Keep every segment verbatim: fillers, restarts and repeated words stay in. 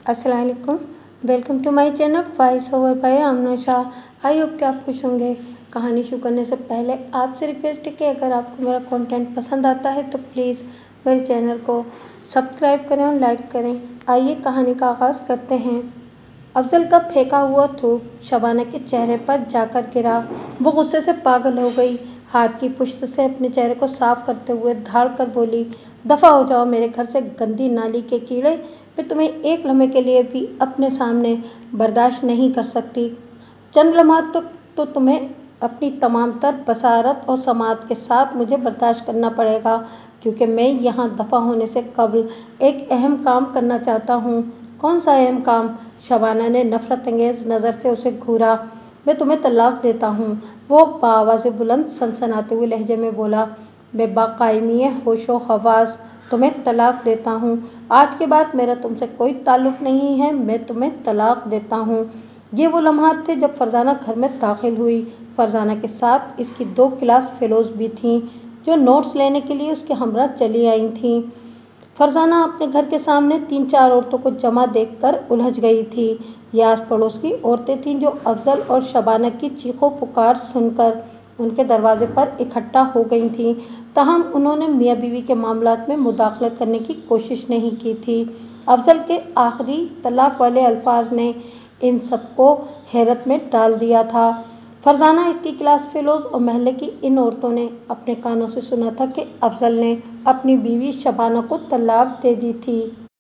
अस्सलाम वालेकुम, welcome to my channel voice over by Amnosha. I hope कि आप खुश होंगे। कहानी शुरू करने से पहले आपसे रिक्वेस्ट है कि अगर आपको मेरा कंटेंट पसंद आता है तो प्लीज़ मेरे चैनल को सब्सक्राइब करें और लाइक करें। आइए कहानी का आगाज़ करते हैं। अफजल का फेंका हुआ थूक शबाना के चेहरे पर जाकर गिरा। वो गुस्से से पागल हो गई। हाथ की पुश्त से अपने चेहरे को साफ करते हुए धाड़ कर बोली, दफ़ा हो जाओ मेरे घर से गंदी नाली के कीड़े। मैं तुम्हें एक लम्हे के लिए भी अपने सामने बर्दाश्त नहीं कर सकती। चंद लम्हात तो, तो तुम्हें अपनी तमाम तर बसारत और समात के साथ मुझे बर्दाश्त करना पड़ेगा, क्योंकि मैं यहाँ दफ़ा होने से कबल एक अहम काम करना चाहता हूँ। कौन सा अहम काम? शबाना ने नफरत अंगेज़ नज़र से उसे घूरा। मैं तुम्हें तलाक देता हूँ, वो बाआवाज़ बुलंद सनसनाते हुए लहजे में बोला। मैं बाकायमी होशो हवास तुम्हें तलाक देता हूँ। आज के बाद मेरा तुमसे कोई ताल्लुक़ नहीं है, मैं तुम्हें तलाक देता हूँ। ये वो लम्हात थे जब फरजाना घर में दाखिल हुई। फरजाना के साथ इसकी दो क्लास फेलोज़ भी थीं, जो नोट्स लेने के लिए उसके हमरा चली आई थीं। फरजाना अपने घर के सामने तीन चार औरतों को जमा देखकर उलझ गई थी। ये आस पड़ोस की औरतें थीं जो अफजल और शबाना की चीखों पुकार सुनकर उनके दरवाजे पर इकट्ठा हो गई थीं। ताहम उन्होंने मियाँ बीवी के मामलात में मुदाखलत करने की कोशिश नहीं की थी। अफजल के आखिरी तलाक वाले अल्फाज ने इन सबको हैरत में डाल दिया था। फरजाना, इसकी क्लास फेलोज़ और महल्ले की इन औरतों ने अपने कानों से सुना था कि अफजल ने अपनी बीवी शबाना को तलाक दे दी थी।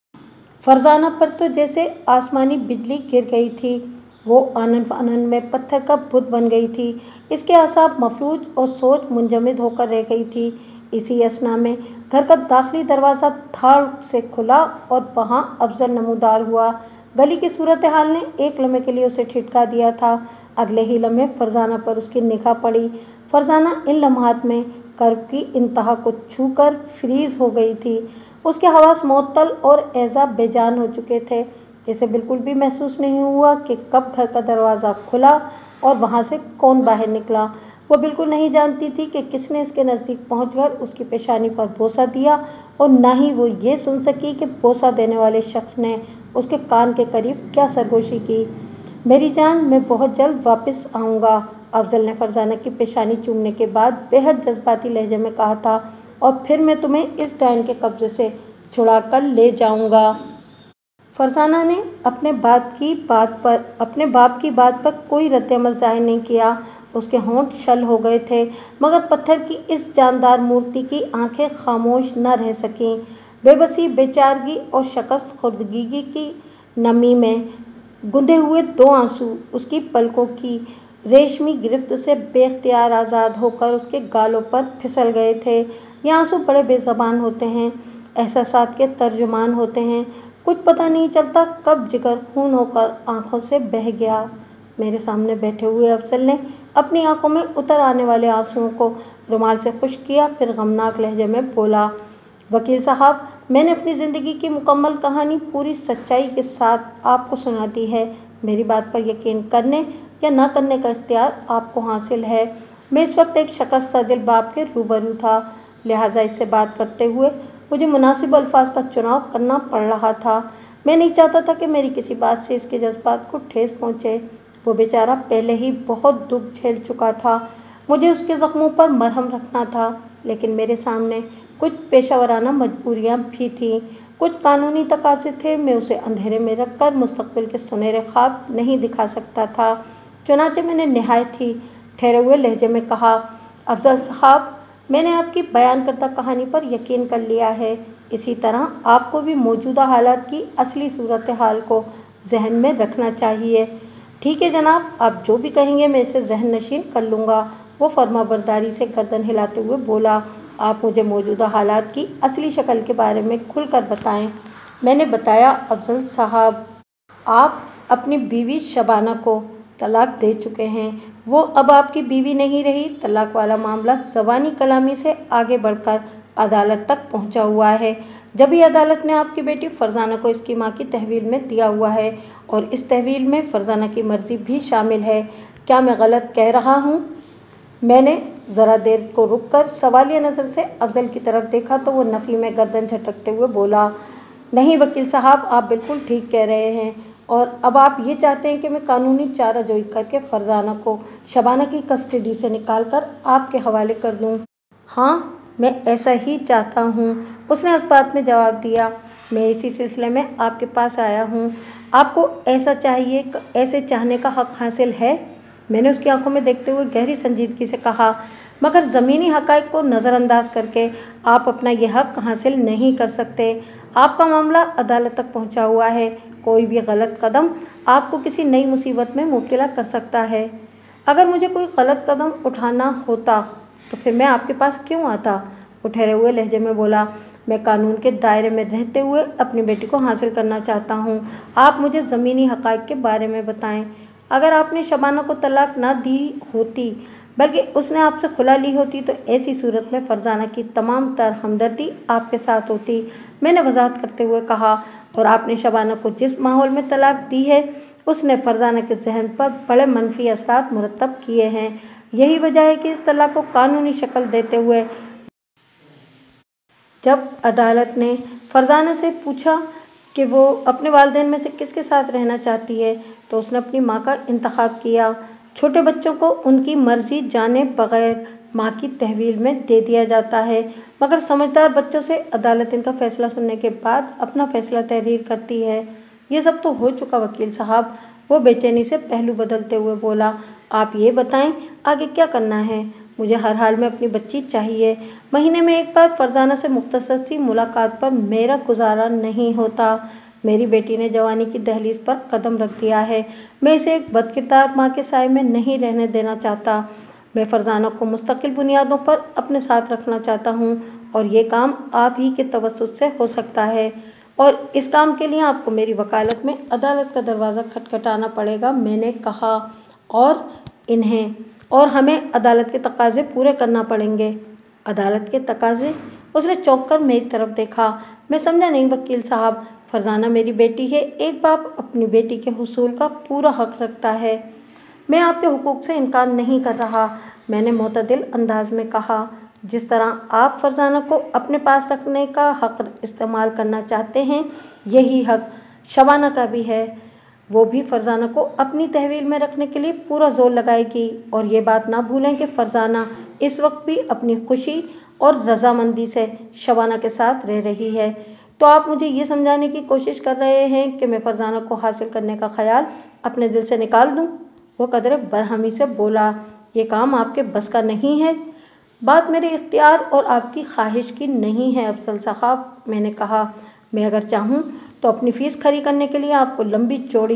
फरजाना पर तो जैसे आसमानी बिजली गिर गई थी। वो आनन फानन में पत्थर का बुत बन गई थी। इसके असाब मफलूज और सोच मुंजमद होकर रह गई थी। इसी असना में घर का दाखिली दरवाज़ा धाड़ से खुला और वहाँ अफजल नमूदार हुआ। गली की सूरत हाल ने एक लम्हे के लिए उसे ठिठका दिया था। अगले ही लम्हे फरजाना पर उसकी निगाह पड़ी। फरजाना इन लम्हात में कर्ब की इंतहा को छू कर फ्रीज हो गई थी। उसके हवास मुअत्तल और एज़ा बेजान हो चुके थे। इसे बिल्कुल भी महसूस नहीं हुआ कि कब घर का दरवाज़ा खुला और वहाँ से कौन बाहर निकला। वो बिल्कुल नहीं जानती थी कि किसने इसके नज़दीक पहुंचकर उसकी पेशानी पर बोसा दिया, और न ही वो ये सुन सकी कि बोसा देने वाले शख्स ने उसके कान के करीब क्या सरगोशी की। मेरी जान, मैं बहुत जल्द वापस आऊँगा, अफजल ने फरजाना की पेशानी चूमने के बाद बेहद जज्बाती लहजे में कहा था, और फिर मैं तुम्हें इस डायन के कब्जे से छुड़ा कर ले जाऊँगा। फरजाना ने अपने बात की बात पर अपने बाप की बात पर कोई रद्द-ए-अमल ज़ाहिर नहीं किया। उसके होंठ छल हो गए थे, मगर पत्थर की इस जानदार मूर्ति की आंखें खामोश न रह सक्ीं। बेबसी, बेचारगी और शकस्त खुर्दगी की नमी में गुंदे हुए दो आंसू उसकी पलकों की रेशमी गिरफ्त से बेख्तियार आज़ाद होकर उसके गालों पर फिसल गए थे। ये आंसू बड़े बेज़बान होते हैं, एहसासात के तर्जुमान होते हैं। कुछ पता नहीं चलता कब जिगर खून होकर आंखों से बह गया। मेरे सामने बैठे हुए अफजल ने अपनी आंखों में उतर आने वाले आंसुओं को रुमाल से खुश्क किया, फिर गमनाक लहजे में बोला, वकील साहब, मैंने अपनी ज़िंदगी की मुकम्मल कहानी पूरी सच्चाई के साथ आपको सुना दी है। मेरी बात पर यकीन करने या न करने का इख्तियार आपको हासिल है। मैं इस वक्त एक शकस्ता दिल बाप के रूबरू था, लिहाजा इससे बात करते हुए मुझे मुनासिब अल्फाज का चुनाव करना पड़ रहा था। मैं नहीं चाहता था कि मेरी किसी बात से इसके जज्बात को ठेस पहुँचे। वो बेचारा पहले ही बहुत दुख झेल चुका था। मुझे उसके ज़ख्मों पर मरहम रखना था, लेकिन मेरे सामने कुछ पेशावराना मजबूरियाँ भी थीं, कुछ कानूनी तकाज़े थे। मैं उसे अंधेरे में रखकर मुस्तकबिल के सुनहरे ख्वाब नहीं दिखा सकता था। चुनाचे मैंने नहायत ही ठहरे हुए लहजे में कहा, अफजल साहब, मैंने आपकी बयान करदा कहानी पर यकीन कर लिया है। इसी तरह आपको भी मौजूदा हालात की असली सूरत हाल को जहन में रखना चाहिए। ठीक है जनाब, आप जो भी कहेंगे मैं इसे जहन नशीन कर लूँगा, वो फर्माबरदारी से गर्दन हिलाते हुए बोला। आप मुझे मौजूदा हालात की असली शक्ल के बारे में खुलकर बताएं। मैंने बताया, अफजल साहब, आप अपनी बीवी शबाना को तलाक दे चुके हैं। वो अब आपकी बीवी नहीं रही। तलाक वाला मामला ज़बानी कलामी से आगे बढ़कर अदालत तक पहुंचा हुआ है। जब ही अदालत ने आपकी बेटी फरजाना को इसकी मां की तहवील में दिया हुआ है, और इस तहवील में फरजाना की मर्जी भी शामिल है। क्या मैं गलत कह रहा हूँ? मैंने ज़रा देर को रुक कर सवालिया नज़र से अफजल की तरफ देखा तो वो नफ़ी में गर्दन झटकते हुए बोला, नहीं वकील साहब, आप बिल्कुल ठीक कह रहे हैं। और अब आप ये चाहते हैं कि मैं कानूनी चाराजोई करके फरजाना को शबाना की कस्टडी से निकाल कर आपके हवाले कर दूं? हाँ, मैं ऐसा ही चाहता हूँ, उसने इस बात में जवाब दिया। मैं इसी सिलसिले में आपके पास आया हूँ। आपको ऐसा चाहिए, ऐसे चाहने का हक हासिल है? मैंने उसकी आंखों में देखते हुए गहरी संजीदगी से कहा, मगर ज़मीनी हक़ाइक़ को नज़रअंदाज करके आप अपना यह हक हासिल नहीं कर सकते। आपका मामला अदालत तक पहुंचा हुआ है। कोई भी गलत कदम आपको किसी नई मुसीबत में मुब्तला कर सकता है। अगर मुझे कोई गलत कदम उठाना होता तो फिर मैं आपके पास क्यों आता? वो ठहरे हुए लहजे में बोला, मैं कानून के दायरे में रहते हुए अपनी बेटी को हासिल करना चाहता हूँ। आप मुझे ज़मीनी हक़ाइक़ के बारे में बताएं। अगर आपने शबाना को तलाक ना दी होती बल्कि उसने आपसे खुला ली होती तो ऐसी सूरत में फरजाना की तमाम तर हमदर्दी आपके साथ होती, मैंने वजाहत करते हुए कहा। और आपने शबाना को जिस माहौल में तलाक दी है उसने फरजाना के जहन पर बड़े मनफी असरात मुरतब किए हैं। यही वजह है कि इस तलाक को कानूनी शक्ल देते हुए जब अदालत ने फरजाना से पूछा कि वो अपने वालिदैन में से किसके साथ रहना चाहती है तो उसने अपनी माँ का इंतखाब किया। छोटे बच्चों को उनकी मर्जी जाने बगैर माँ की तहवील में दे दिया जाता है, मगर समझदार बच्चों से अदालत इनका फैसला सुनने के बाद अपना फैसला तहरीर करती है। ये सब तो हो चुका वकील साहब, वो बेचैनी से पहलू बदलते हुए बोला। आप ये बताएं आगे क्या करना है? मुझे हर हाल में अपनी बच्ची चाहिए। महीने में एक बार फरजाना से मुख्तसर सी मुलाकात पर मेरा गुजारा नहीं होता। मेरी बेटी ने जवानी की दहलीज पर कदम रख दिया है। मैं इसे एक बदकिरदार माँ के साए में नहीं रहने देना चाहता। मैं फरजाना को मुस्तकिल बुनियादों पर अपने साथ रखना चाहता हूँ और ये काम आप ही के तवस्सुत से हो सकता है। और इस काम के लिए आपको मेरी वकालत में अदालत का दरवाज़ा खटखटाना पड़ेगा, मैंने कहा। और इन्हें और हमें अदालत के तकाजे पूरे करना पड़ेंगे। अदालत के तकाजे? उसने चौंक कर मेरी तरफ देखा। मैं समझा नहीं वकील साहब, फरजाना मेरी बेटी है। एक बाप अपनी बेटी के हुसूल का पूरा हक रखता है। मैं आपके हुकूक से इनकार नहीं कर रहा, मैंने मोतदिल अंदाज में कहा। जिस तरह आप फरजाना को अपने पास रखने का हक इस्तेमाल करना चाहते हैं, यही हक शबाना का भी है। वो भी फरजाना को अपनी तहवील में रखने के लिए पूरा जोर लगाएगी। और ये बात ना भूलें कि फरजाना इस वक्त भी अपनी खुशी और रजामंदी से शबाना के साथ रह रही है। तो आप मुझे ये समझाने की कोशिश कर रहे हैं कि मैं फरजाना को हासिल करने का ख्याल अपने दिल से निकाल दूं? वो कदरे बरहमी से बोला, ये काम आपके बस का नहीं है। बात मेरे इख्तियार और आपकी ख्वाहिश की नहीं है अफजल साहब, मैंने कहा। मैं अगर चाहूँ तो अपनी फ़ीस खरी करने के लिए आपको लंबी चौड़ी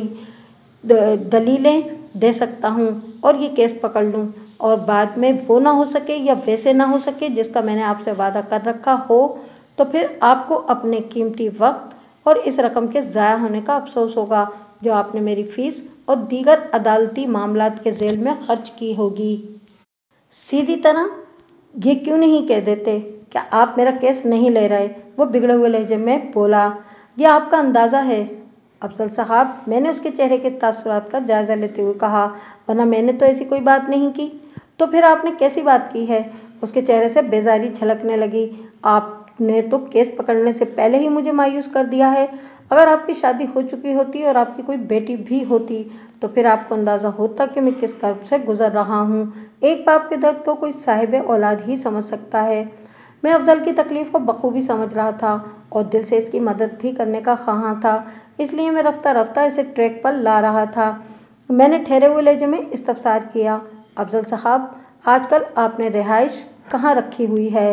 दलीलें दे सकता हूँ और ये केस पकड़ लूँ, और बाद में वो ना हो सके या वैसे ना हो सके जिसका मैंने आपसे वादा कर रखा हो तो फिर आपको अपने कीमती वक्त और इस रकम के ज़ाया होने का अफसोस होगा जो आपने मेरी फ़ीस और दीगर अदालती मामलात के जेल में खर्च की होगी। सीधी तरह ये क्यों नहीं कह देते, क्या आप मेरा केस नहीं ले रहे? वो बिगड़े हुए लहजे में बोला। यह आपका अंदाज़ा है अफजल साहब, मैंने उसके चेहरे के तासुरात का जायज़ा लेते हुए कहा, वरना मैंने तो ऐसी कोई बात नहीं की। तो फिर आपने कैसी बात की है? उसके चेहरे से बेजारी झलकने लगी। आपने तो केस पकड़ने से पहले ही मुझे मायूस कर दिया है। अगर आपकी शादी हो चुकी होती और आपकी कोई बेटी भी होती तो फिर आपको अंदाज़ा होता कि मैं किस कर्ब से गुजर रहा हूँ। एक बाप के दर्द को कोई साहिब औलाद ही समझ सकता है। मैं अफजल की तकलीफ़ को बखूबी समझ रहा था और दिल से इसकी मदद भी करने का ख्वाहां था, इसलिए मैं रफ्ता रफ्ता इसे ट्रैक पर ला रहा था। मैंने ठहरे हुए लहजे में इस्तफसार किया, अफजल साहब, आजकल आपने रिहाइश कहाँ रखी हुई है?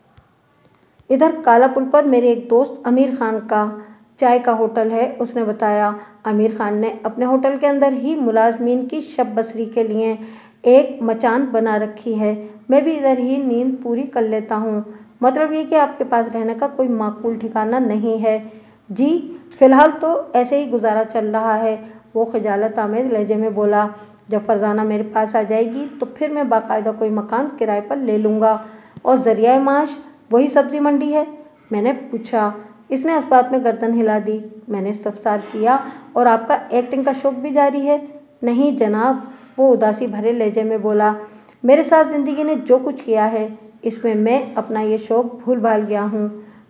इधर काला पुल पर मेरे एक दोस्त अमीर खान का चाय का होटल है, उसने बताया। अमीर खान ने अपने होटल के अंदर ही मुलाजमीन की शब बसरी के लिए एक मचान बना रखी है। मैं भी इधर ही नींद पूरी कर लेता हूँ। मतलब ये कि आपके पास रहने का कोई माकूल ठिकाना नहीं है? जी, फ़िलहाल तो ऐसे ही गुजारा चल रहा है, वो खजालत आमेज लहजे में बोला। जब फरजाना मेरे पास आ जाएगी तो फिर मैं बाकायदा कोई मकान किराए पर ले लूँगा। और ज़रिया माश वही सब्ज़ी मंडी है? मैंने पूछा। इसने इस बात में गर्दन हिला दी। मैंने इस्तफसार किया, और आपका एक्टिंग का शौक़ भी जारी है? नहीं जनाब, वो उदासी भरे लहजे में बोला। मेरे साथ ज़िंदगी ने जो कुछ किया है इसमें मैं अपना ये शौक़ भूल भाल गया हूँ।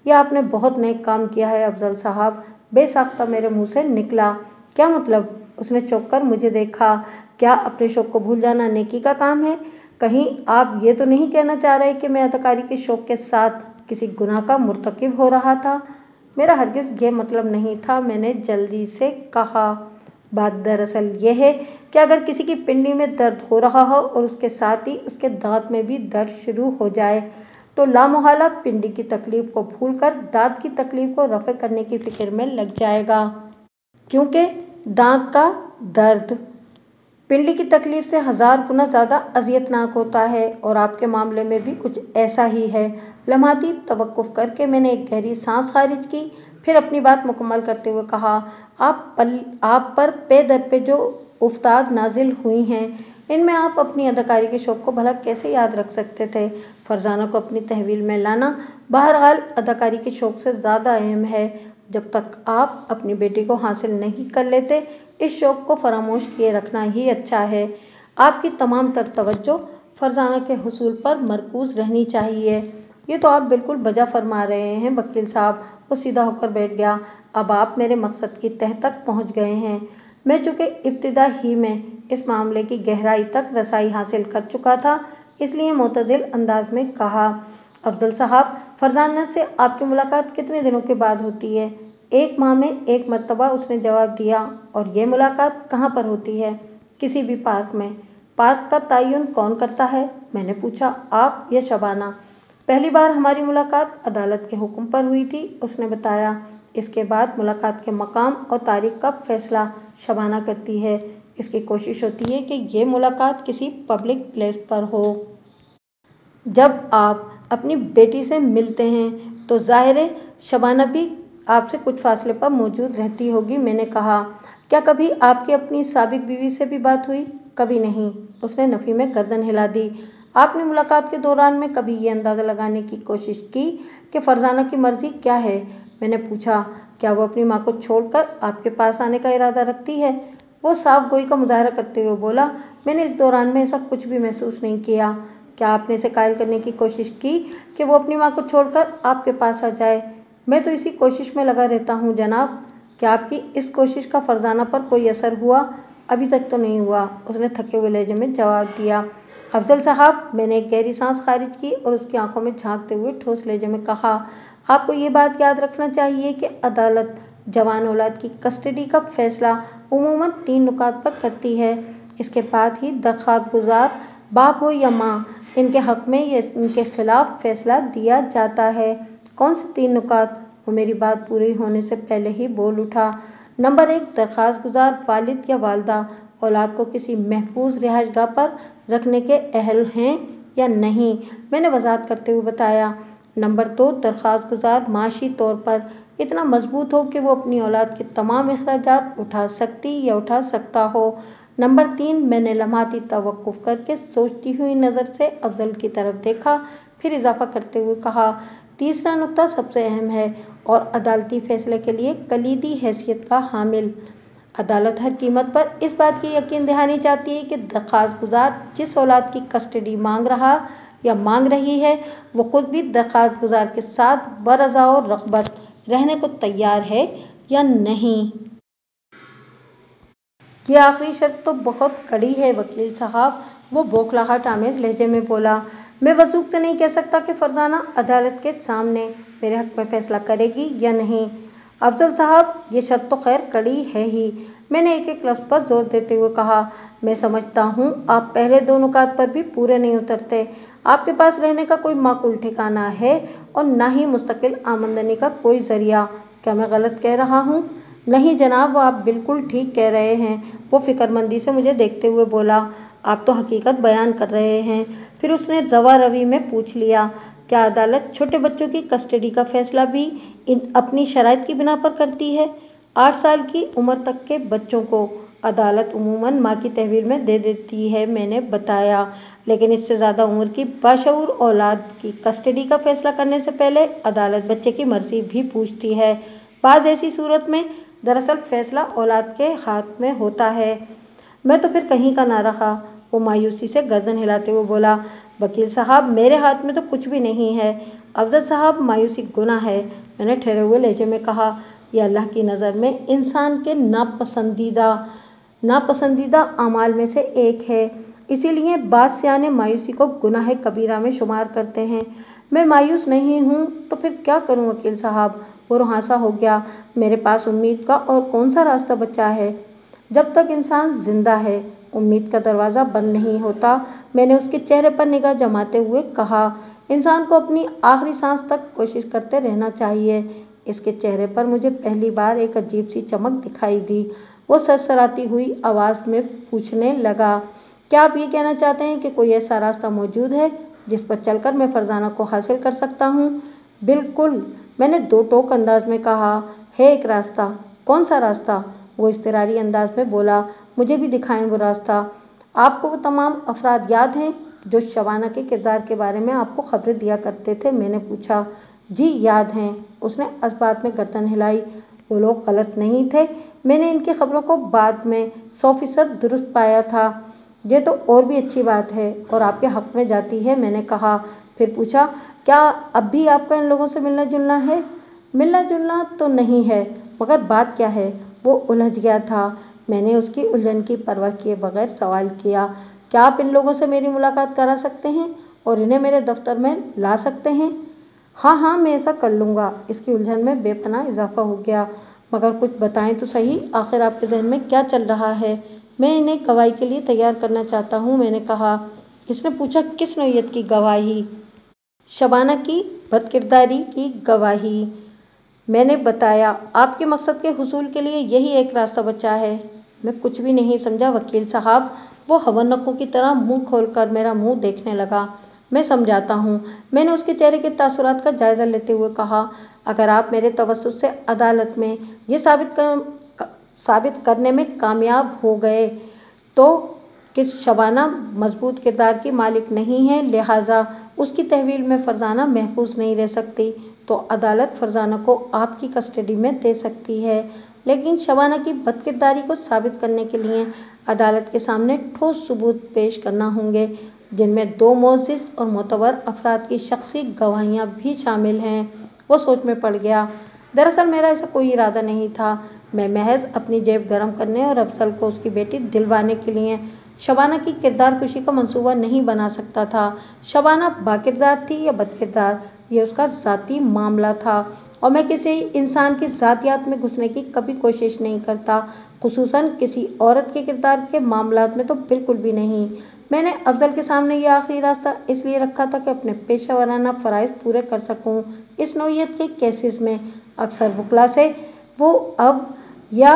یہ آپ نے بہت نیک کام کیا ہے افضل صاحب، بے ساختہ میرے منہ سے نکلا۔ کیا مطلب؟ اس نے چونک کر مجھے دیکھا۔ کیا اپنے شوق کو بھول جانا نیکی کا کام ہے؟ کہیں آپ یہ تو نہیں کہنا چاہ رہے کہ میں اداکاری کے شوق کے ساتھ کسی گناہ کا مرتکب ہو رہا تھا؟ میرا ہرگز یہ مطلب نہیں تھا، میں نے جلدی سے کہا۔ بات دراصل یہ ہے کہ اگر کسی کی پنڈلی میں درد ہو رہا ہو اور اس کے ساتھ ہی اس کے دانت میں بھی درد شروع ہو جائے تو لامحالہ پنڈلی کی تکلیف کو بھول کر دانت کی تکلیف کو رفع کرنے کی فکر میں لگ جائے گا، کیونکہ دانت کا درد پنڈلی کی تکلیف سے ہزار گنا زیادہ اذیت ناک ہوتا ہے، اور آپ کے معاملے میں بھی کچھ ایسا ہی ہے۔ لمحاتی توقف کر کے میں نے ایک گہری سانس خارج کی، پھر اپنی بات مکمل کرتے ہوئے کہا، آپ پل آپ پر پے در پہ جو آفات نازل ہوئی ہیں، ان میں آپ اپنی اداکاری کے شوق کو بھلا کیسے یاد رکھ سکتے تھے؟ فرزانہ کو اپنی تحویل میں لانا بہرحال اداکاری کے شوق سے زیادہ اہم ہے۔ جب تک آپ اپنی بیٹی کو حاصل نہیں کر لیتے، اس شوق کو فراموش کیے رکھنا ہی اچھا ہے۔ آپ کی تمام تر توجہ فرزانہ کے حصول پر مرکوز رہنی چاہیے۔ یہ تو آپ بالکل بجا فرما رہے ہیں وکیل صاحب۔ وہ سیدھا ہو کر بیٹھ گیا۔ اب آپ میرے مقصد کی تہہ تک پہنچ گئے ہیں۔ میں چونکہ ابتدا ہی میں اس معاملے کی گہرائی تک رسائی حاصل کر چکا تھا، اس لیے معتدل انداز میں کہا، افضل صاحب، فرزانہ سے آپ کی ملاقات کتنے دنوں کے بعد ہوتی ہے؟ ایک ماہ میں ایک مرتبہ، اس نے جواب دیا۔ اور یہ ملاقات کہاں پر ہوتی ہے؟ کسی بھی پارک میں۔ پارک کا تعین کون کرتا ہے؟ میں نے پوچھا۔ آپ یا شبانہ؟ پہلی بار ہماری ملاقات عدالت کے حکم پر ہوئی تھی، اس نے بتایا۔ اس کے بعد ملاقات کے مقام اور تاریخ کا فیصلہ شبانہ کرتی ہے۔ اس کی کوشش ہوتی ہے کہ یہ ملاقات کسی پبلک پلیس پر ہو۔ جب آپ اپنی بیٹی سے ملتے ہیں تو ظاہر ہے شبانہ بھی آپ سے کچھ فاصلے پر موجود رہتی ہوگی، میں نے کہا۔ کیا کبھی آپ کی اپنی سابق بیوی سے بھی بات ہوئی؟ کبھی نہیں، اس نے نفی میں گردن ہلا دی۔ آپ نے ملاقات کے دوران میں کبھی یہ اندازہ لگانے کی کوشش کی کہ فرزانہ کی مرضی کیا ہے؟ میں نے پوچھا۔ کیا وہ اپنی ماں کو چھوڑ کر آپ کے پاس آنے کا ارادہ رکھتی ہے؟ وہ صاف گوئی کا مظاہرہ کرتے ہوئے بولا، میں نے اس دوران میں ایسا کچھ بھی محسوس نہیں کیا۔ کیا آپ نے اسے قائل کرنے کی کوشش کی کہ وہ اپنی ماں کو چھوڑ کر آپ کے پاس آ جائے؟ میں تو اسی کوشش میں لگا رہتا ہوں جناب۔ کیا آپ کی اس کوشش کا فرزانہ پر کوئی اثر ہوا؟ ابھی تک تو نہیں ہوا، اس نے تھکے ہوئے لہجے میں جواب دیا۔ افضل صاحب، میں نے ایک گہری سانس خارج کی اور اس کی آنکھوں میں جھانکتے ہوئے ٹھوس لہجے میں کہا، آپ کو یہ بات یاد رکھنا چاہیے کہ عدالت جوان اولاد کی کسٹڈی کا فیصلہ عموماً تین نکات پر کرتی ہے۔ اس کے بعد ہی درخواست گزار باپ ہو یا ماں، ان کے حق میں یا ان کے خلاف فیصلہ دیا جاتا ہے۔ کون سے تین نکات؟ وہ میری بات پوری ہونے سے پہلے ہی بول اٹھا۔ نمبر ایک، درخواست گزار والد یا والدہ اولاد کو کسی محفوظ رہائش گاہ پر رکھنے کے اہل ہیں یا نہیں، میں نے وضاحت کرتے ہوئے بتایا۔ نمبر دو، درخواست گزار معاشی طور پر اتنا مضبوط ہو کہ وہ اپنی اولاد کے تمام اخراجات اٹھا سکتی یا اٹھا سکتا ہو۔ نمبر تین، میں نے لمحاتی توقف کر کے سوچتی ہوئی نظر سے افضل کی طرف دیکھا، پھر اضافہ کرتے ہوئے کہا، تیسرا نکتہ سب سے اہم ہے اور عدالتی فیصلے کے لیے کلیدی حیثیت کا حامل۔ عدالت ہر قیمت پر اس بات کی یقین دہانی چاہتی ہے کہ درخواست گزار جس اولاد کی کسٹڈی مانگ رہا یا مانگ رہی ہے، وہ خود بھی درخواست گزار کے ساتھ برضا و رغبت رہنے کو تیار ہے یا نہیں۔ یہ آخری شرط تو بہت کڑی ہے وکیل صاحب، وہ بوکھلاہٹ آمیز لہجے میں بولا۔ میں وثوق سے نہیں کہہ سکتا کہ فرزانہ عدالت کے سامنے میرے حق میں فیصلہ کرے گی یا نہیں۔ افضل صاحب، یہ شرط تو خیر کڑی ہے ہی، میں نے ایک ایک لفظ پر زور دیتے ہوئے کہا۔ میں سمجھتا ہوں آپ پہلے دو نکات پر بھی پورے نہیں اترتے۔ آپ کے پاس رہنے کا کوئی معقول ٹھکانہ ہے اور نہ ہی مستقل آمدنی کا کوئی ذریعہ۔ کیا میں غلط کہہ رہا ہوں؟ نہیں جناب، آپ بالکل ٹھیک کہہ رہے ہیں، وہ فکر مندی سے مجھے دیکھتے ہوئے بولا۔ آپ تو حقیقت بیان کر رہے ہیں۔ پھر اس نے روا روی میں پوچھ لیا، کیا عدالت چھوٹے بچوں کی کسٹڈی کا فیصلہ بھی اپنی شرائط کی بنا پر کرتی ہے؟ آٹھ سال کی عمر تک کے بچوں کو عدالت عموماً ماں کی تحویل میں دے دیتی ہے، میں نے بتایا، لیکن اس سے زیادہ عمر کی باشعور اولاد کی کسٹڈی کا فیصلہ کرنے سے پہلے عدالت بچے کی مرضی بھی پوچھتی ہے۔ بعض ایسی صورت میں دراصل فیصلہ اولاد کے ہاتھ میں ہوتا ہے۔ میں تو پھر کہیں کا نہ رہا، وہ مایوسی سے گردن ہلاتے ہوئے بولا۔ वकील साहब, मेरे हाथ में तो कुछ भी नहीं है। अफजल साहब, मायूसी गुनाह है, मैंने ठहरे हुए लहजे में कहा। यह अल्लाह की नज़र में इंसान के नापसंदीदा नापसंदीदा अमाल में से एक है, इसीलिए बादशाह मायूसी को गुनाह कबीरा में शुमार करते हैं। मैं मायूस नहीं हूँ तो फिर क्या करूँ वकील साहब? वो रुहासा हो गया। मेरे पास उम्मीद का और कौन सा रास्ता बचा है? जब तक इंसान जिंदा है उम्मीद का दरवाज़ा बंद नहीं होता। मैंने उसके चेहरे पर निगाह जमाते हुए कहा, इंसान को अपनी आखिरी सांस तक कोशिश करते रहना चाहिए। इसके चेहरे पर मुझे पहली बार एक अजीब सी चमक दिखाई दी। वो सरसराती हुई आवाज़ में पूछने लगा, क्या आप ये कहना चाहते हैं कि कोई ऐसा रास्ता मौजूद है जिस पर चलकर मैं फरजाना को हासिल कर सकता हूँ? बिल्कुल, मैंने दो टोक अंदाज में कहा, है एक रास्ता। कौन सा रास्ता? वो इज़्तिरारी अंदाज में बोला, मुझे भी दिखाएं वो रास्ता। आपको वो तमाम अफराद याद हैं जो शबाना के किरदार के बारे में आपको खबरें दिया करते थे? मैंने पूछा। जी याद हैं, उसने इस्बात में गर्दन हिलाई। वो लोग गलत नहीं थे, मैंने इनकी खबरों को बाद में सौ फीसद दुरुस्त पाया था। ये तो और भी अच्छी बात है और आपके हक में जाती है, मैंने कहा। फिर पूछा, क्या अब भी आपका इन लोगों से मिलना जुलना है? मिलना जुलना तो नहीं है, मगर बात क्या है? वो उलझ गया था। मैंने उसकी उलझन की परवाह किए बगैर सवाल किया, क्या आप इन लोगों से मेरी मुलाकात करा सकते हैं और इन्हें मेरे दफ्तर में ला सकते हैं? हाँ हाँ, मैं ऐसा कर लूँगा। इसकी उलझन में बेपनाह इजाफा हो गया। मगर कुछ बताएं तो सही, आखिर आपके जहन में क्या चल रहा है? मैं इन्हें गवाही के लिए तैयार करना चाहता हूँ, मैंने कहा। इसने पूछा, किस नौइयत की गवाही? शबाना की बदकिरदारी की गवाही। मैंने बताया, आपके मकसद के हुसूल के लिए यही एक रास्ता बचा है। मैं कुछ भी नहीं समझा वकील साहब। वो हवन्नकों की तरह मुंह खोलकर मेरा मुंह देखने लगा। मैं समझाता हूँ, मैंने उसके चेहरे के तासुरात का जायज़ा लेते हुए कहा। अगर आप मेरे तवस्सुत से अदालत में ये साबित कर साबित करने में कामयाब हो गए तो कि शबाना मजबूत किरदार की मालिक नहीं है, लिहाजा उसकी तहवील में फरजाना महफूज नहीं रह सकती, तो अदालत फरजाना को आपकी कस्टडी में दे सकती है। लेकिन शबाना की बदकिरदारी को साबित करने के लिए अदालत के सामने ठोस सबूत पेश करना होंगे, जिनमें दो मोअज़्ज़िज़ और मोतबर अफराद की शख्सी गवाहियाँ भी शामिल हैं। वो सोच में पड़ गया। दरअसल मेरा ऐसा कोई इरादा नहीं था। मैं महज अपनी जेब गर्म करने और अफजल को उसकी बेटी दिलवाने के लिए शबाना की किरदार कुशी का मंसूबा नहीं बना सकता था। शबाना बाकिरदार थी या बदकिरदार, ये उसका ज़ाती मामला था और मैं किसी इंसान की ज़ातियात में घुसने की कभी कोशिश नहीं करता, खुसूसन किसी औरत के किरदार के मामलात में तो बिल्कुल भी नहीं। मैंने अफजल के सामने यह आखिरी रास्ता इसलिए रखा था कि अपने पेशा वाराना फ़राइज़ पूरे कर सकूं। इस नौइयत के केसेस में अक्सर वकला से वो अब या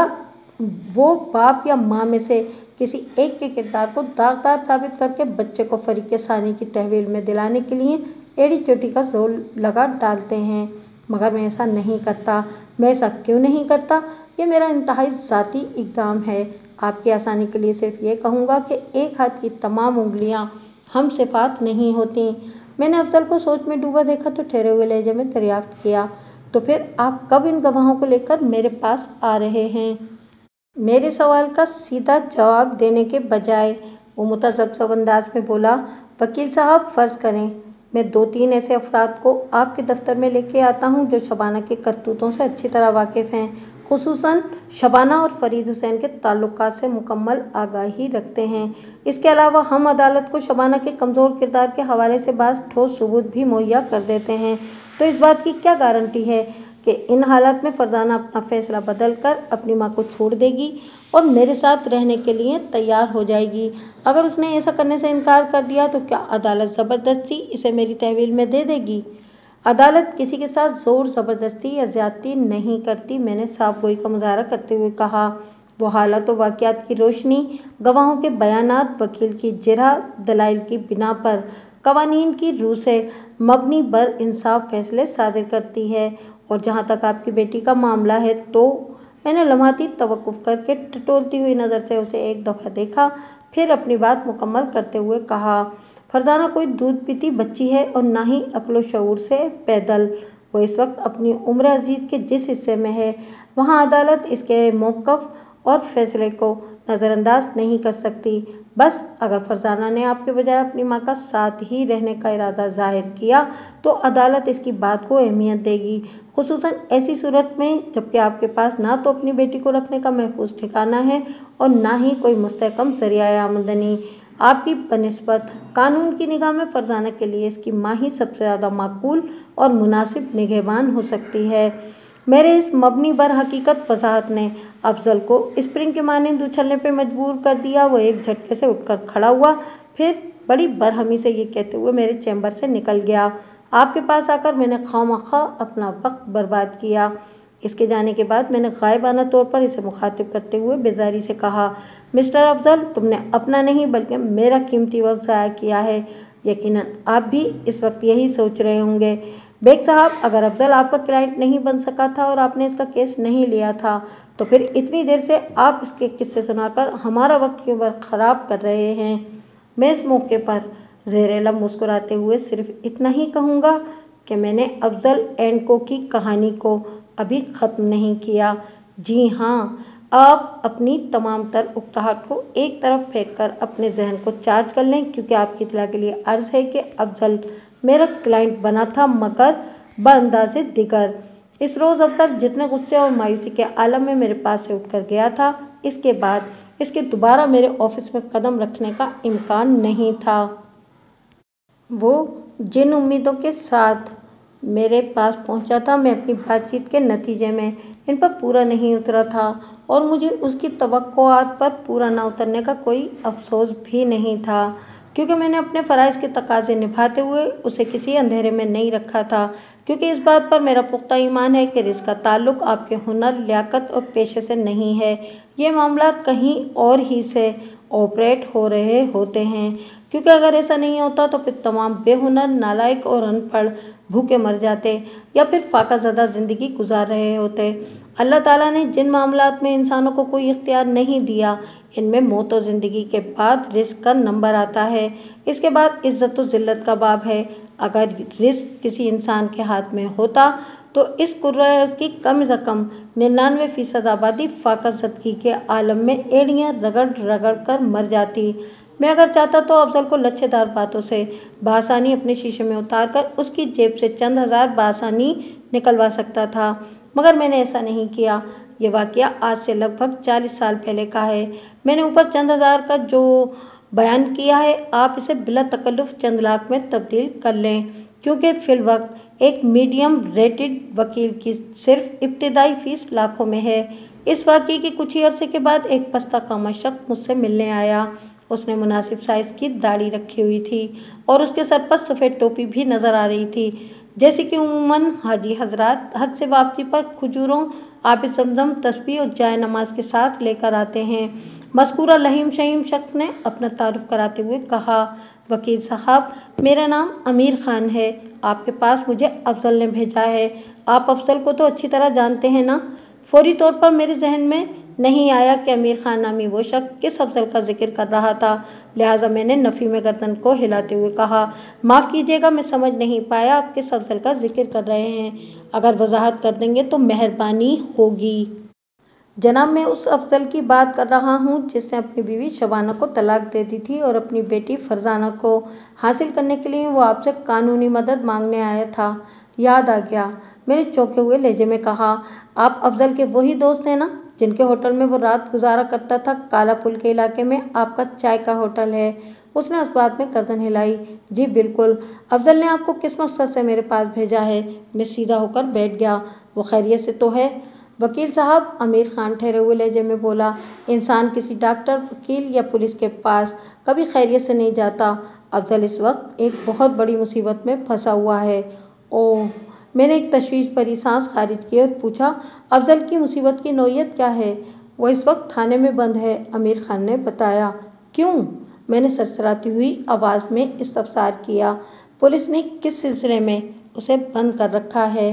वो बाप या माँ में से किसी एक के किरदार को दागदार साबित करके बच्चे को फरीक सानी की तहवील में दिलाने के लिए एड़ी चोटी का जोर लगा डालते हैं, मगर मैं ऐसा नहीं करता। मैं ऐसा क्यों नहीं करता? ये मेरा इंतहाई ज़ाती इक़दाम है। आपकी आसानी के लिए सिर्फ ये कहूँगा कि एक हाथ की तमाम उंगलियाँ हम सिफात नहीं होती। मैंने अफजल को सोच में डूबा देखा तो ठहरे हुए लहजे में दरियाफ्त किया, तो फिर आप कब इन गवाहों को लेकर मेरे पास आ रहे हैं? मेरे सवाल का सीधा जवाब देने के बजाय वो मुतज़ब्ज़ब अंदाज में बोला, वकील साहब, फ़र्ज़ करें मैं दो तीन ऐसे अफराद को आपके दफ्तर में लेके आता हूँ जो शबाना के करतूतों से अच्छी तरह वाकिफ़ हैं, खुसूसन शबाना और फरीद हुसैन के ताल्लुकात से मुकम्मल आगाही रखते हैं। इसके अलावा हम अदालत को शबाना के कमज़ोर किरदार के हवाले से बाज़ ठोस सबूत भी मुहैया कर देते हैं। तो इस बात की क्या गारंटी है कि इन हालात में फरजाना अपना फ़ैसला बदल कर अपनी माँ को छोड़ देगी और मेरे साथ रहने के लिए तैयार हो जाएगी? अगर उसने ऐसा करने से इनकार कर दिया तो क्या अदालत ज़बरदस्ती इसे मेरी तहवील में दे देगी? अदालत किसी के साथ ज़ोर ज़बरदस्ती या ज़्यादती नहीं करती, मैंने साफ गोई का मुजाहरा करते हुए कहा। वो हालात व वाक़ियात की रोशनी, गवाहों के बयानात, वकील की जिरह दलाइल की बिना पर कवानीन की रूह से मबनी बर इंसाफ फैसले सादिर करती है। और जहाँ तक आपकी बेटी का मामला है तो मैंने लम्हाती तवक्कुफ़ करके टटोलती हुई नज़र से उसे एक दफ़ा देखा, फिर अपनी बात मुकम्मल करते हुए कहा, फरजाना कोई दूध पीती बच्ची है और ना ही अक्ल शऊर से पैदल। वो इस वक्त अपनी उम्र अजीज़ के जिस हिस्से में है वहाँ अदालत इसके मौक़िफ़ और फैसले को नज़रअंदाज नहीं कर सकती। बस अगर फरजाना ने आपके बजाय अपनी माँ का साथ ही रहने का इरादा जाहिर किया तो अदालत इसकी बात को अहमियत देगी, खुसूसन ऐसी सूरत में जबकि आपके पास ना तो अपनी बेटी को रखने का महफूज ठिकाना है और ना ही कोई मुस्तहकम ज़रिया आमदनी। आपकी बनिस्बत कानून की निगाह में फरजाना के लिए इसकी माँ ही सबसे ज़्यादा माकूल और मुनासिब निगहबान हो सकती है। मेरे इस मबनी बर हकीकत वजाहत ने अफजल को स्प्रिंग के मानिंद उछलने पे मजबूर कर दिया। वो एक झटके से उठकर खड़ा हुआ, फिर बड़ी बरहमी से ये कहते हुए मेरे चैम्बर से निकल गया, आपके पास आकर मैंने खामखा अपना वक्त बर्बाद किया। इसके जाने के बाद मैंने गायबाना तौर पर इसे मुखातिब करते हुए बेजारी से कहा, मिस्टर अफजल, तुमने अपना नहीं बल्कि मेरा कीमती वक्त ज़ाया किया है। यकीनन आप भी इस वक्त यही सोच रहे होंगे, बेग साहब, अगर अफजल आपका क्लाइंट नहीं बन सका था और आपने इसका केस नहीं लिया था तो फिर इतनी देर से आप इसके किस्से सुनाकर हमारा वक्त क्यों खराब कर रहे हैं। मैं इस मौके पर ज़ेरे लब मुस्कुराते हुए सिर्फ इतना ही कहूँगा कि मैंने अफजल एंड को की कहानी को अभी ख़त्म नहीं किया। जी हाँ, आप अपनी तमाम तर उकताहट को एक तरफ फेंक कर अपने जहन को चार्ज कर लें, क्योंकि आपकी इतला के लिए अर्ज़ है कि अफजल मेरा क्लाइंट बना था, मगर बअंदाज़े दिगर। इस रोज़ अफजल जितने गुस्से और मायूसी के आलम में मेरे पास से उठकर गया था, इसके बाद इसके दोबारा मेरे ऑफिस में कदम रखने का इम्कान नहीं था। वो जिन उम्मीदों के साथ मेरे पास पहुंचा था, मैं अपनी बातचीत के नतीजे में इन पर पूरा नहीं उतरा था और मुझे उसकी तवक्कुआत पर पूरा न उतरने का कोई अफसोस भी नहीं था, क्योंकि मैंने अपने फ़राइज़ के तकाज़े निभाते हुए उसे किसी अंधेरे में नहीं रखा था। क्योंकि इस बात पर मेरा पुख्ता ईमान है कि रिज़्क़ का ताल्लुक़ आपके हुनर, लियाकत और पेशे से नहीं है। ये मामला कहीं और ही से ऑपरेट हो रहे होते हैं, क्योंकि अगर ऐसा नहीं होता तो फिर तमाम बेहुनर, नालायक और अनपढ़ भूखे मर जाते या फिर फाकाज़दा ज़िंदगी गुजार रहे होते। अल्लाह ताला ने जिन मामलात में इंसानों को कोई इख्तियार नहीं दिया, इनमें मौत और ज़िंदगी के बाद रिज़्क़ का नंबर आता है, इसके बाद इज़्ज़त और ज़िल्लत का बाब है। अगर रिज़्क़ किसी इंसान के हाथ में होता तो इस कुर्रा की कम से कम निन्यानवे फीसद आबादी फाकाज़दगी के आलम में एड़ियाँ रगड़ रगड़ कर मर जाती। मैं अगर चाहता तो अफजल को लच्छेदार बातों से बासानी अपने शीशे में उतार कर उसकी जेब से चंद हज़ार बासानी निकलवा सकता था, मगर मैंने ऐसा नहीं किया। ये वाक़या आज से लगभग चालीस साल पहले का है। मैंने ऊपर चंद हज़ार का जो बयान किया है, आप इसे बिला तकल्लुफ़ चंद लाख में तब्दील कर लें, क्योंकि फिल वक्त एक मीडियम रेटेड वकील की सिर्फ इब्तिदाई फ़ीस लाखों में है। इस वाक़ये के कुछ ही अरसे के बाद एक पस्ता कामा शख्स मुझसे मिलने आया। उसने मुनासिब साइज़ की दाढ़ी रखी हुई थी और उसके सर पर सफ़ेद टोपी भी नज़र आ रही थी, जैसे कि उम्मन हाजी हजरात हज से वापसी पर खजूरों, आब ज़मज़म, तस्बीह और जाए नमाज के साथ लेकर आते हैं। मज़कूरा लहीम शहीम शख्स ने अपना तारुफ कराते हुए कहा, वकील साहब, मेरा नाम अमीर खान है, आपके पास मुझे अफजल ने भेजा है। आप अफजल को तो अच्छी तरह जानते हैं ना। फौरी तौर पर मेरे जहन में नहीं आया कि अमीर खान नामी वो शख्स किस अफजल का जिक्र कर रहा था, लिहाजा मैंने नफ़ी में गर्दन को हिलाते हुए कहा, माफ़ कीजिएगा, मैं समझ नहीं पाया आप किस अफजल का जिक्र कर रहे हैं। अगर वजाहत कर देंगे तो मेहरबानी होगी। जनाब, मैं उस अफजल की बात कर रहा हूँ जिसने अपनी बीवी शबाना को तलाक दे दी थी और अपनी बेटी फरजाना को हासिल करने के लिए वो आपसे कानूनी मदद मांगने आया था। याद आ गया, मैंने चौंके हुए लहजे में कहा, आप अफजल के वही दोस्त हैं ना जिनके होटल में वो रात गुजारा करता था। काला पुल के इलाके में आपका चाय का होटल है। उसने उस बात में गर्दन हिलाई। जी बिल्कुल, अफजल ने आपको किस मकसद से मेरे पास भेजा है। मैं सीधा होकर बैठ गया। वो खैरियत से तो है वकील साहब, अमीर खान ठहरे हुए लहजे में बोला। इंसान किसी डॉक्टर, वकील या पुलिस के पास कभी खैरियत से नहीं जाता। अफजल इस वक्त एक बहुत बड़ी मुसीबत में फंसा हुआ है। ओह, मैंने एक तशवीश भरी सांस खारिज की और पूछा, अफजल की मुसीबत की नौयत क्या है। वो इस वक्त थाने में बंद है, अमीर खान ने बताया। क्यों? मैंने सरसराती हुई आवाज़ में इस्तफसार किया। पुलिस ने किस सिलसिले में उसे बंद कर रखा है?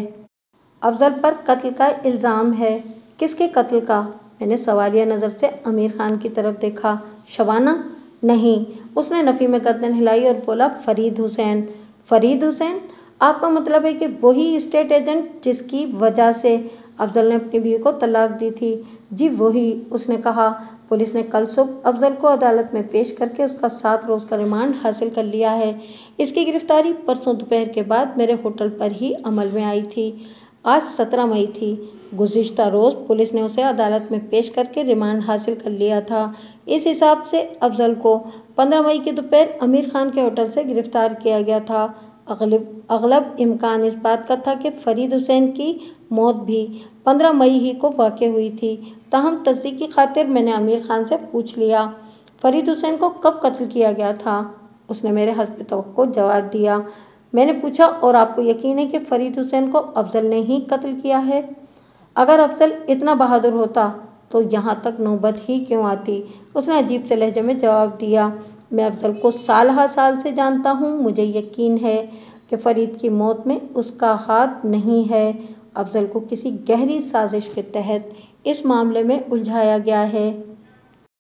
अफजल पर कत्ल का इल्ज़ाम है। किसके कत्ल का? मैंने सवालिया नज़र से अमीर खान की तरफ देखा। शबाना? नहीं, उसने नफ़ी में गर्दन हिलाई और बोला, फरीद हुसैन। फरीद हुसैन? आपका मतलब है कि वही स्टेट एजेंट जिसकी वजह से अफजल ने अपनी बीवी को तलाक दी थी? जी वही, उसने कहा। पुलिस ने कल सुबह अफजल को अदालत में पेश करके उसका सात रोज का रिमांड हासिल कर लिया है। इसकी गिरफ्तारी परसों दोपहर के बाद मेरे होटल पर ही अमल में आई थी। आज सत्रह मई थी। गुज़िश्ता रोज पुलिस ने उसे अदालत में पेश करके रिमांड हासिल कर लिया था। इस हिसाब से अफजल को पंद्रह मई की दोपहर आमिर खान के होटल से गिरफ्तार किया गया था। अगलब अगलब इम्कान इस बात का था कि फरीद हुसैन की मौत भी पंद्रह मई ही को वाक़ हुई थी। ताहम तस्दीक की खातिर मैंने आमिर खान से पूछ लिया, फरीद हुसैन को कब कत्ल किया गया था? उसने मेरे हस्ब तवक्को जवाब दिया। मैंने पूछा, और आपको यकीन है कि फरीद हुसैन को अफजल ने ही कत्ल किया है? अगर अफजल इतना बहादुर होता तो यहाँ तक नौबत ही क्यों आती? उसने अजीब से लहजे में जवाब दिया, मैं अफजल को साल हा साल से जानता हूँ। मुझे यकीन है कि फरीद की मौत में उसका हाथ नहीं है। अफजल को किसी गहरी साजिश के तहत इस मामले में उलझाया गया है।